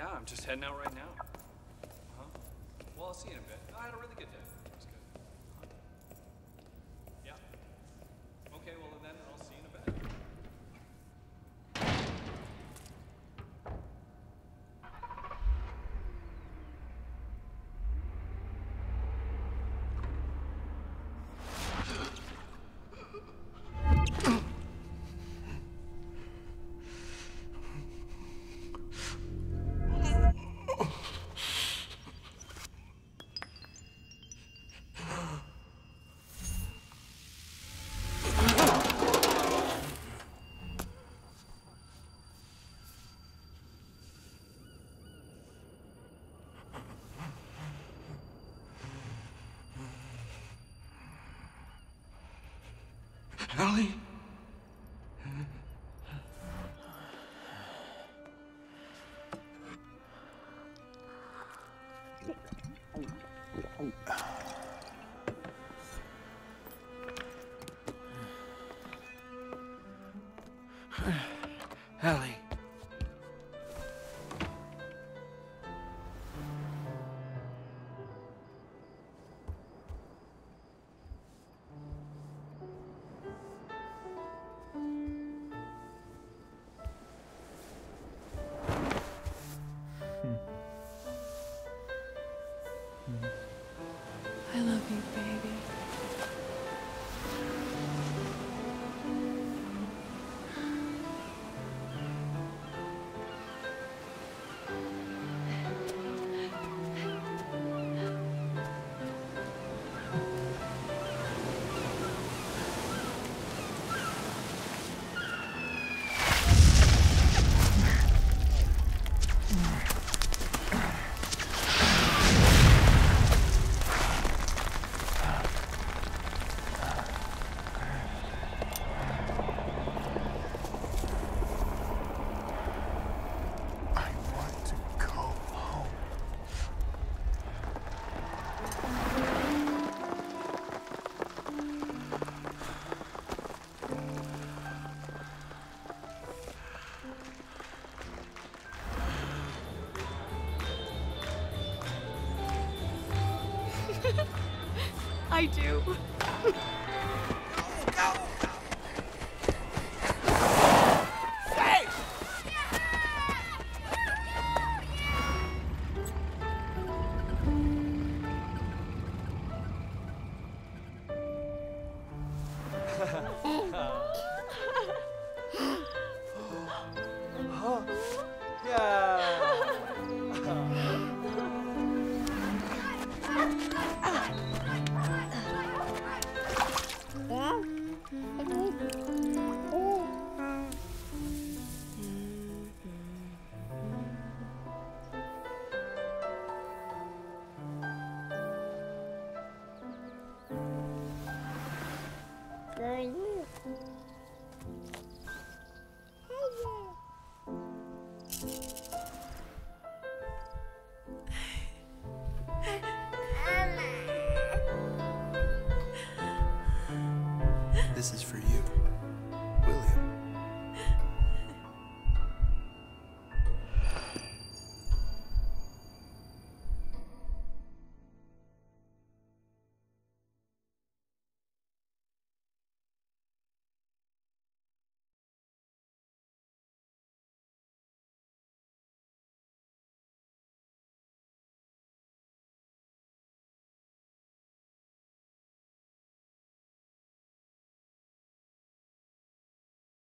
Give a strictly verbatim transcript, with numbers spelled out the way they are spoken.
Yeah, I'm just heading out right now. Uh-huh. Well, I'll see you in a bit. I had a really good day. It was good. Uh-huh. Yeah. Okay, well then I'll see you in a bit. Ellie? Ellie. I love you, baby. I do. This is for you.